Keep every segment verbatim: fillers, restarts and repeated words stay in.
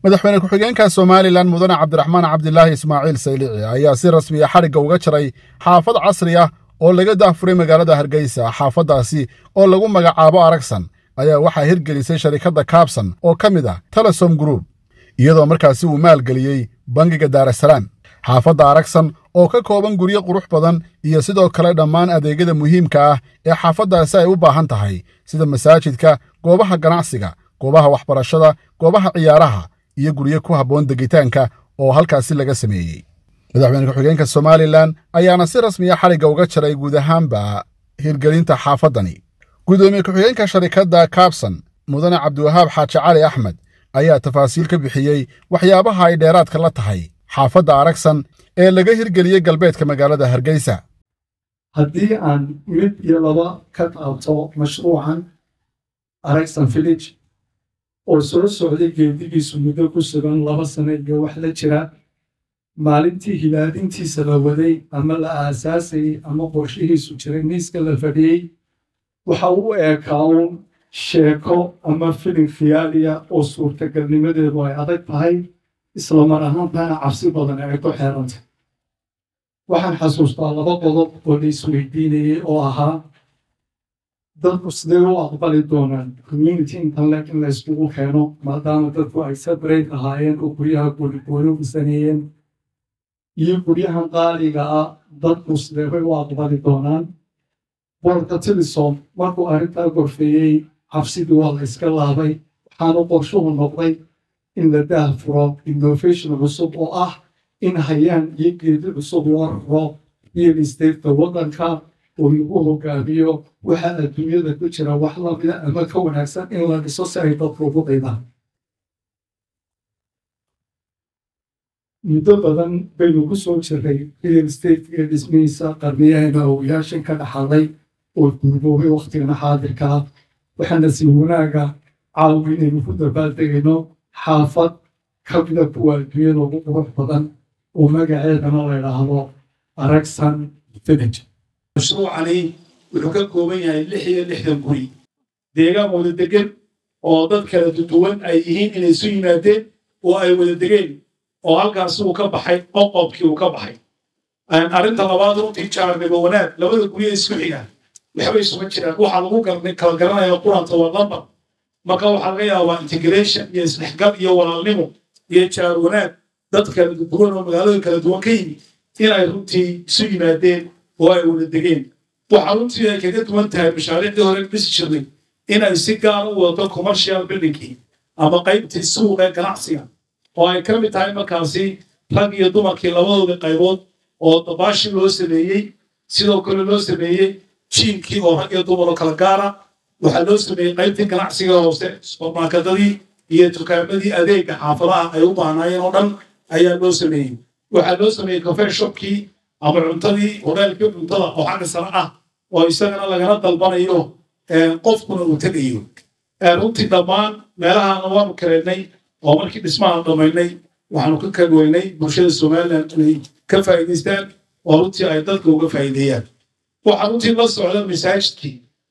madaxweyne ku-xigeenka Soomaaliland mudane Cabdiraxmaan Cabdilaahi Ismaaciil Saylici ayaa si rasmi ah xariga uga jaray xaafad casri ah oo laga daafuray magaalada Hargeysa. xaafadaasi oo lagu magacaabo Aragsan ayaa waxaa hirgelisay sharikadda Kaabsan oo ka mid ah Telesom Group iyadoo markaasi uu maalgeliyey bangiga Dar es Salaam. xaafadda Aragsan oo ka kooban guryo qurux badan iyo sidoo kale dhammaan adeegyada muhiimka ah ee xaafaddaasi ay u baahan tahay sida masaajidka, goobaha ganacsiga, goobaha waxbarashada, goobaha ciyaaraha iyo guryo ku habboon degitaanka oo halkaasi laga sameeyey. madaxweyne ku-xigeenka Soomaaliland ayaana si rasmi ah xariga uga jaray guud ahaanba hirgelinta xaafaddani. gudoomiye ku-xigeenka sharikadda Kaabsan mudane Cabdiwahaab Xaaji Cali Axmed ayaa tafaasiil ka bixiyey waxyaabaha ay dheeraadka la tahay xaafadda Aragsan ee laga hirgeliyey galbeedka magaalada Hargeysa. haddii aan mid iyo laba ka qaabto mashruucan Aragsan Village oo soo socday geedigiisu muddo ku sugan laba sano iyo wax la jira, maalintii hilaadintiisa la waday ama la aasaasayey ama qorshihiisu jiray miiska la fadhiyey, waxa uu eekaa uun sheeko ama filim khiyaaliya oo suurtagalnimadeedu ay adag tahay, isla mar ahaantaana cabsi badan ay ku xeerantay. waxaan xasuustaa laba qodob oo la isweydiinayey oo ahaa dadku sidee u aqbali doonaan community internet in la isugu keeno maadaama dadku ay separate ahaayeen oo guryaha gooligooni u saneeyeen, iyo guryahan qaaliga ah dadku sidee bay u aqbali doonaan. boorka Telesom markuu arrintaa gorfeeyey cabsidii waa la iska laabay, waxaana qorshuhu noqday in la daahfuro innovation cusub oo ah in hayaan iyo geedi cusub loo raro real estate-ka waddanka oo lagu hogaamiyo waxa adduunyada ku jira wax lamida ama ka wanaagsan in la dhiso si ay dadku ugu daydaan. muddo badan baynu ku soo jirray real estate-ka dhismihiisa qarniyaheena ogayaashan ka dhaxalay oo gurboobay wakhtigana xaadirka ah. waxaana si wanaaga caawi inaynu ku dabaaldegayno xaafad ka mida kuwa adduunyada ugu qurux badan oo magaceedana la yidhaahdo Aragsan Village. mashruucani wuxuu ka kooban yahay lix iyo lixdan guri deegaan wada degan oo dad kala duwan ay yihiin inay isu yimaadeen oo ay wada degeen oo halkaas uu ka baxay qoqobkii uu ka baxay. arrinta labaad runtii jaarnimo wanaag labada guryo isku xiga waxbay isuga jiraan, waxaa lagu kala garanaya quranta waa lambar, marka waxaa laga yaabaa integration iyo isdhexgal iyo walaalnimo iyo jaar wanaag dad kala duwan oo magaalooyin kala duwan ka yimid inay runtii isu yimaadeen oo ay wada degeen. waxaa runtii ay kaga duwan tahay mashaariicdii hore dhisi jirnay inay si gaar u wadato commercial buildingkii ama qaybtii suuqa ganacsiga oo ay ka mid tahay markaasi rag iyo dumarkii labadooda qaybood oo dabaashi loo sameeyey, sidoo kale loo sameeyey jiinkii oo rag iyo dumar oo kala gaara. waxaa loo sameeyey qaybtii ganacsiga hoose, supermarketadii iyo dukaamadii adeega xaafadaha ay u baahnaayeen oo dhan ayaa loo sameeyey. waxaa loo sameeyey cafe shopkii ama cuntadii horeelkii cuntada oo xagga sare ah oo isagana lagala dalbanayo qofkuna uu tegayo. runtii dhammaan meelahana waanu kaleennay oo markii dhismaha dhammaynay waxaanu ka kalweynay bulshada Soomaaliland inay ka faa'iidaystaan oo runtii ay dadka uga faa'iideeyaan. waxaa runtii la socda masaajidkii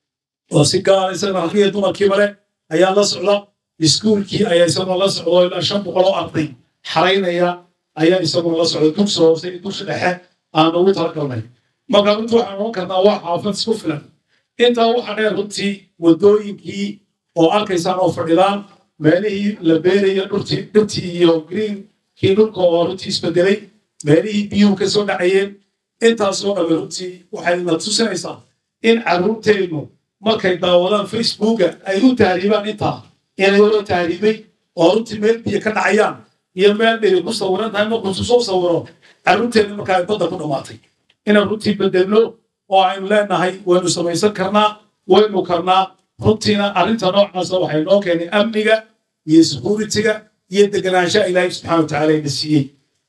oo si gaar isagana rag iyo dumarkii male ayaa la socda, iskuulkii ayaa isaguna la socda ilaa shan boqol oo arday xaraynaya ayaa isaguna la socda, dugsi hoose iyo dugsi dhexe aan ugu talagalnay. marka runtii waxaan oran karnaa waa xaafad isku filan. intaa waxaa dheer runtii wadooyinkii oo arkaysaan oo fadhidaan meelihii la beeraya dhurtii dhirtii iyo greenkii dhulka oo runtii isbedelay, meelihii biyuhu ka soo dhacayeen. intaasoo dhambe runtii waxay na tusinaysaa in carruurteennu markay daawadaan facebooka ay u tahriibaan intaa inay wada tahriibay oo runtii meel biyo ka dhacayaan iyo meel dheri ku sawiran tahay markuu soo sawiro carruurteenna markaa ay badda ku dhammaatay. inaan runtii bedelno oo aynu leenahay waynu samaysan karnaa, waynu karnaa. runtiina arrinta noocaasa waxay noo keenay amniga iyo security-ga iyo deganaanshaha ilaahay subxaana watacaala ina siiyey.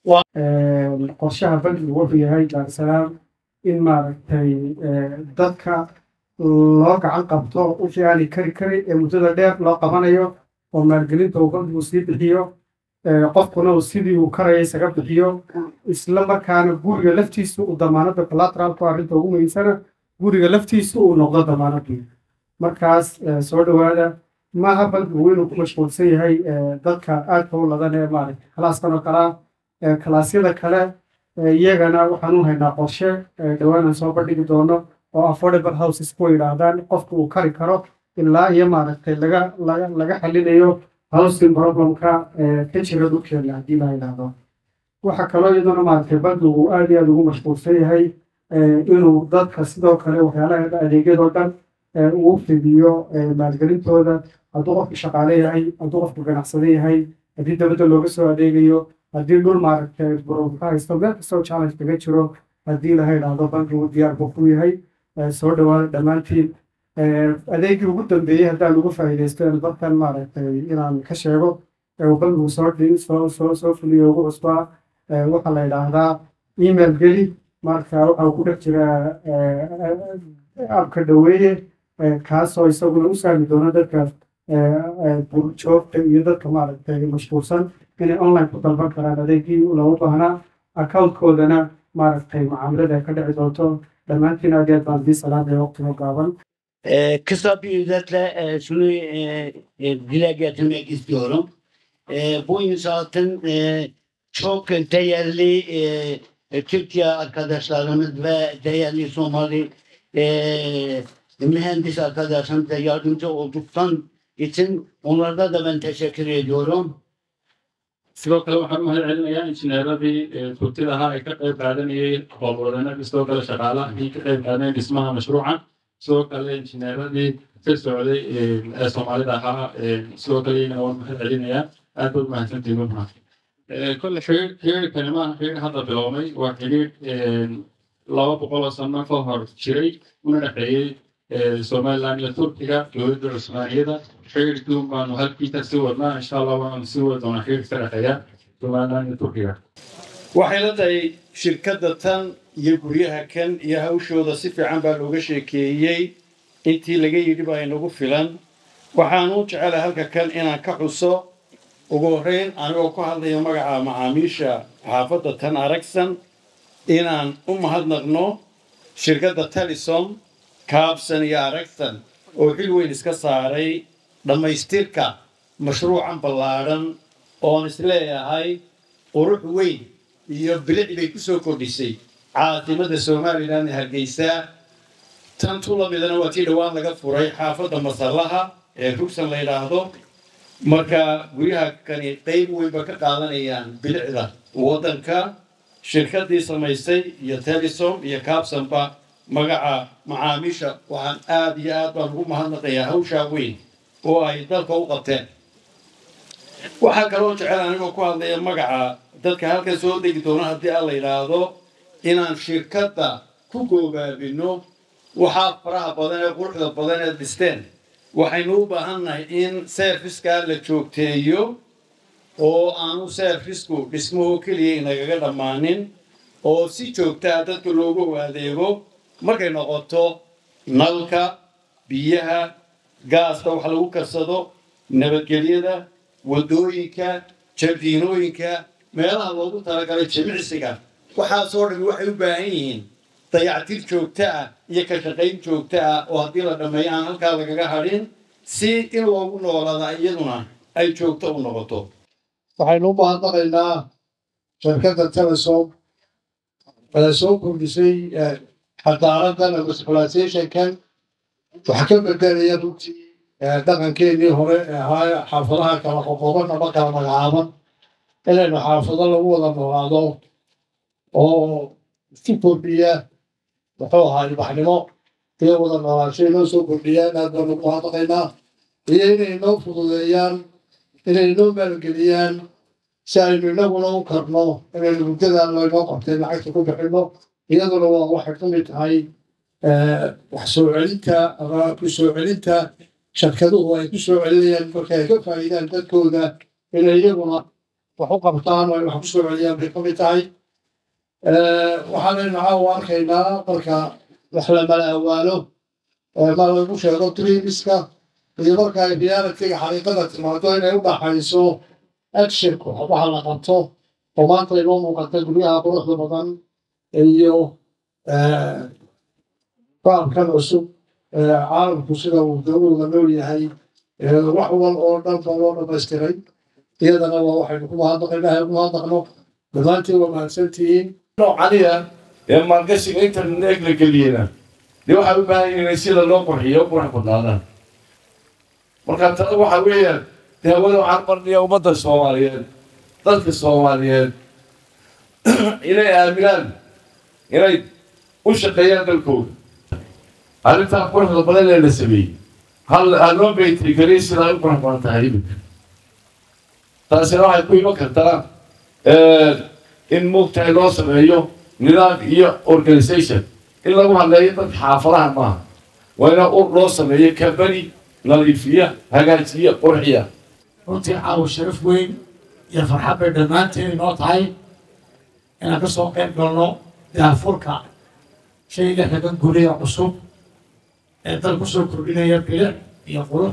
qorshaha bangigu wuxuu yahay Dar es Salaam in maaragtay dadka loo gacan qabto wixii aanay kari karin ee muddada dheer loo qabanayo oo maalgelinta uu bangigu sii bixiyo, qofkuna uu sidii uu karaya isaga bixiyo, isla markaana guriga laftiisu uu damaanada collateralku arrinta ugu muhiimsana guriga laftiisu uu noqdo damaanadii. markaas soo dhawaada maaha bankigu inuu ku mashquulsan yahay dadka aadka u ladan ee maaragtay kalaaskan oo kalaa kalaasyada kale iyagana waxaan u haynaa qorshe dhowaan aan soo bandhigi doono oo affordable houses ku yidhaahdaan qofka uu kari karo ilaa iyo maaragtay laga laga laga xalinayo housing problemka ka jira dhulkeena haddii la yidhaahdo waxaa kaloo iyaduna maaragtay bankigu aad iyo aad ugu mashquulsan yahay inuu dadka sidoo kale waxyaalaha adeegyadoo dhan uu fidiyo maalgelintooda hadduu qofku shaqaale yahay hadduu qofku ganacsade yahay haddii dabadda looga soo adeegayo haddii dhul maaragtay burunka haysto meel kastoo challenge kaga jiro haddii laha idhaahdo bankigu diyaar buu ku yahay soo dhawaada dhammaantiin adeegii ugu dambeeyey haddaan ugu faa'iidaysto dadkan maaragtay inaan ka sheego bankigu soo soo soo soo fuliyo ugu cusbaa waxaa la yidhaahdaa email geli marka waxaa ku dhex jira abka dhaweeye kaasoo isaguna u saami doono dadka joogta iyo dadka maaragtay mashquulsan inay online ku dalban karaan adeegii loogu baahnaa accountkoodana maaragtay macaamilada ka dhici doonto dhammaantiin aad iyo aad baan dii salaamaya waqtiga gaaban Kısa bir özetle e, şunu e, e, dile getirmek istiyorum. E, bu inşaatın e, çok değerli e, e, Türkiye arkadaşlarımız ve değerli Somali e, mühendis arkadaşlarımıza yardımcı olduktan için onlarda da ben teşekkür ediyorum. sidoo kale waxaan u mahadcelinayaa injineeradii turtida ahaa ee ka qayb qaadanayay howlwadeenadii sidoo kale shaqaalaha ka qayb qaadanayay dhismaha mashruuca sidoo kale injineeradii ka socday ee soomaalida ahaa sidoo kale iyagana waan mahadcelinayaa aad baad mahadsantihiin runha kolle xiriirkani maaha xiriir hadda biloomay waa xiriir laba boqol oo sano ka hor jiray una dhexeeyey somaliland iyo turkiga dowladda cusmaaniyada xiriirkii baanu halkiisa sii wadnaa insha allah waanu sii wadi doonaa xiriirka ka dhexeeya somaliland iyo turkiga waxay la tahay shirkadda tan iyo guryaha kan iyo hawshooda si fiican baa looga sheekeeyey intii laga yidhi baa inagu filan waxaan u jecelahay halka kan inaan ka xuso ugu horreyn anigoo ku hadlayo magaca macaamiisha xaafadda tan aragsan inaan u mahadnaqno shirkadda talisom kaabsan iyo aragsan oo xil weyn iska saaray dhammaystirka mashruucan ballaadhan oon isleeyahay qurux weyn iyo bilic bay ku soo kordhisay caasimada somaliland hargeysa tan tu lamidana waa tii dhowaan laga furay xaafadda masallaha ee rugsan la yidhaahdo marka guryaha kani qayb weynba ka qaadanayaan bilicda waddanka shirkaddii samaysay iyo telisom iyo kaabsanba magaca macaamiisha waxaan aad iyo aad baan ugu mahadnaqayaa hawshaa weyn oo ay dalka u qabteen waxaa kaloo jecel anigoo ku hadlaya magaca dadka halkan soo degi doona haddii aan la yidhaahdo inaan shirkadda ku goobaabino waxaa faraha badan ee quruxda badan ee dhisteen waxaynu u baahannahay in servicekaa la joogteeyo oo aanu serviceku dhismuhu keliya inagaga dhammaanin oo si joogtaa dadka loogu adeego markay noqoto nalka biyaha gaasta wax lagu karsado nabadgelyada waddooyinka jardiinooyinka meelaha loogu talagalay jimicsiga waxaasoo dhan waxay u baahan yihiin dayactir joogto ah iyo ka shaqayn joogto ah oo haddii la dhammeeyo aan halkaa lagaga hadhin si in loogu noolaada iyaduna ay joogto u noqoto waxaynu u mahadnaqaynaa shirkadda telesom ee soo kordhisay xadaaradan ama civilizationkan waxa ka bedelaya runtii dhaqankeenii hore ee ahaa xaafadaha kala qoqoban ama kala magacaaban inaynu xaafado lagu wada noolaado oo si kordhiya muxuu ahaa ilbaxnimo iyo wada noolaansho inoo soo kordhiyaan aad baanu ku mahadnaqaynaa iyo inay inoo fududeeyaan inay inoo maalgeliyaan si aynu inaguna u karno inaynu muddadan laynoo qabtay lacagta ku bixinno iyaduna waa waxay ka mid tahay wax soo celinta ama ku soo celinta shirkaduhu ay ku soo celinayaan marka ay ka faa'iidaan dadkooda inay iyaguna wax u qabtaan oo ay wax ku soo celiyaan bay ka mid tahay waxaanaynu caawa arkaynaa marka wax la mala awaalo ma lagu sheego tribiska iyo marka ay diyaaratiga xaqiiqada timaado inay u dhaxayso actionku waxa la qabto oo maanta inoo muuqata guryaha quruxda badan iyo qaabkan cusub caalamku sida uu dawladda nool yahay wax wal oo dhan baa loo dhamaystiray iyadana waa waxaynu ku mahadnaqaynaa ku mahadnaqno dhammaantiin waa mahadsantihiin noocaniya ee maalgashiga internet la geliyena dee waxay u baahan yihiin in sida loo qurxiyo qurux badnaadaan marka tala waxa weeyaan dee hawada waxaan marnaya ummadda soomaaliyeed dadka soomaaliyeed inay aaminaan inay u shaqeeyaan dalkooda arrintaa quruxda badan ee la sameeyey hal loo baytiri kariya sidaa u qurux badan tahay iminka taasina waxay ku iman kartaa in mugtahay loo sameeyo nidaam iyo organisation in lagu hadleeyo dadka xaafadaha maaha waa ina ur loo sameeyo kabani nadiifiya hagaajiya qurxiya runtii caawa sharaf weyn iyo farxad bay dhammaanteen inoo tahay inaan ka soo qayb galno daafurka shayga xagan guriga cusub ee dal kusoo kordhinaya bilic iyo qurux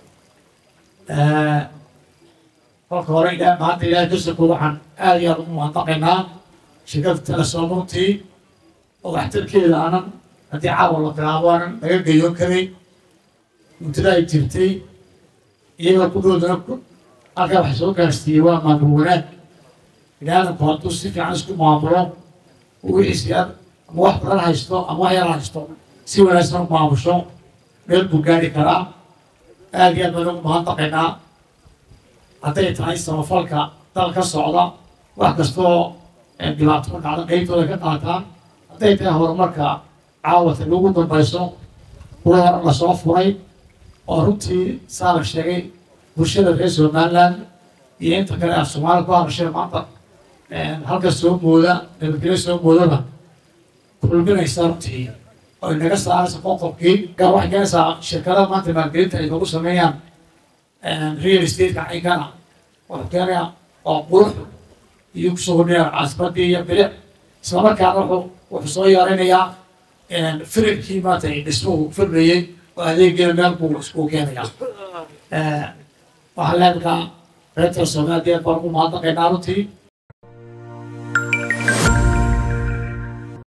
kolka hore ilaa maanta ilaahay kasoko waxaan aad iyo aad ugu mahadnaqaynaa shirkadda telesomontii oo waxtarkeeda aanan haddii caawa la bilaabo aanan laga geeyoon karay muddada ay jirtay iyagoo ku dhoodana halkaa wax soo gaarsiiyey waa maamul wanaag biniaadamku hadduu si fiican isku maamulo wixiisi ama wax badan haysto ama wax yar haysto si wanaagsan u maamusho meel buu gaari karaa aad iyo aad baan ugu mahadnaqaynaa hadday tahay samafalka dal ka socda wax kastoo dhibaato ku dhacda qeybtooda ka qaataan hadday tahay horumarka caawata lagu dambayso kuwa hore lasoo furay oo runtii saa la sheegay bulshada reer somaliland iyo inta kale af soomaaliya ku hadashee maanta halka soo mooda nabadgelyo soo moodaba kulminaysa runtii oo inaga saaraysa qoqobkii gaar waxay keenaysaa shirkadaha maanta maalgelinta ay nagu sameeyaan real estate-ka cinkana wuxuu keenayaa oo qurux iyo kusoo kordhinaya caasimadii iyo bilic islamarkaana wuxuu wuxuu soo yeelanayaa firibkii maanta ay dhismuhu firmayey oo adeegeena meel buu isku keenayaa waxaan leenakaa reerta soomaaliyeed baan ugu mahadnaqaynaa runtii